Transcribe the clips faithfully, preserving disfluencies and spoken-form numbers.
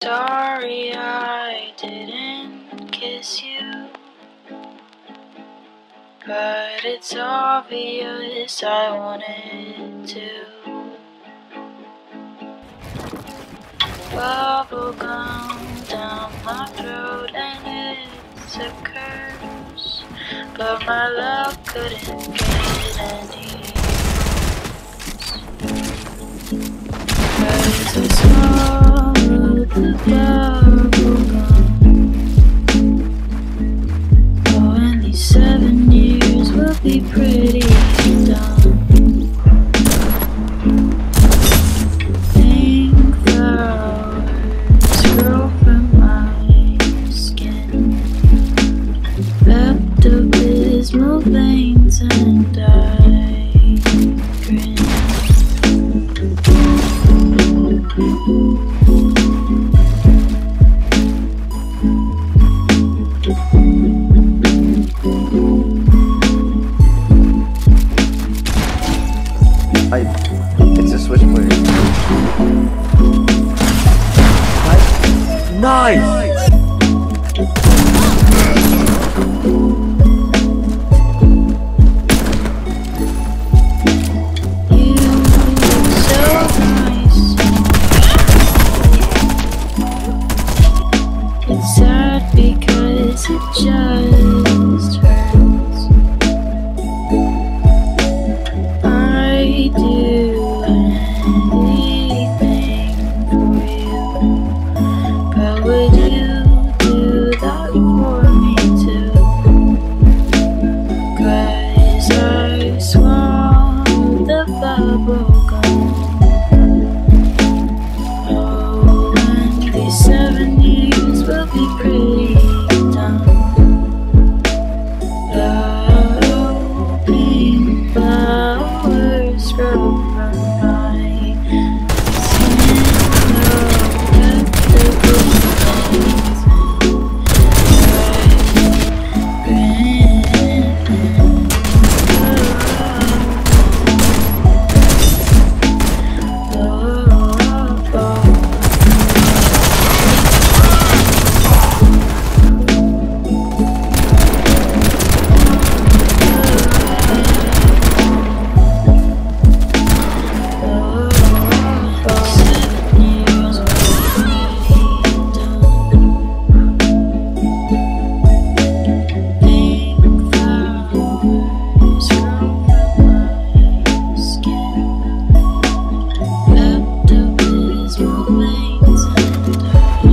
Sorry I didn't kiss you, but it's obvious I wanted to. Bubblegum down my throat and it's a curse, but my love couldn't get any worse. Cause I swallowed the bubblegum. Oh, and these seven years will be pretty dumb. Pepto-Bismol veins and I grin. I, it's a switchblade. Nice! It's sad because it just hurts. I do anything for you, but would you do that for me too? Cause I swallowed the bubble gum. Oh, and these seven years will be pretty dumb. The pink flowers grow from my skin. Oh, at the good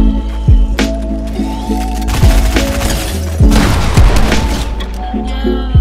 yeah.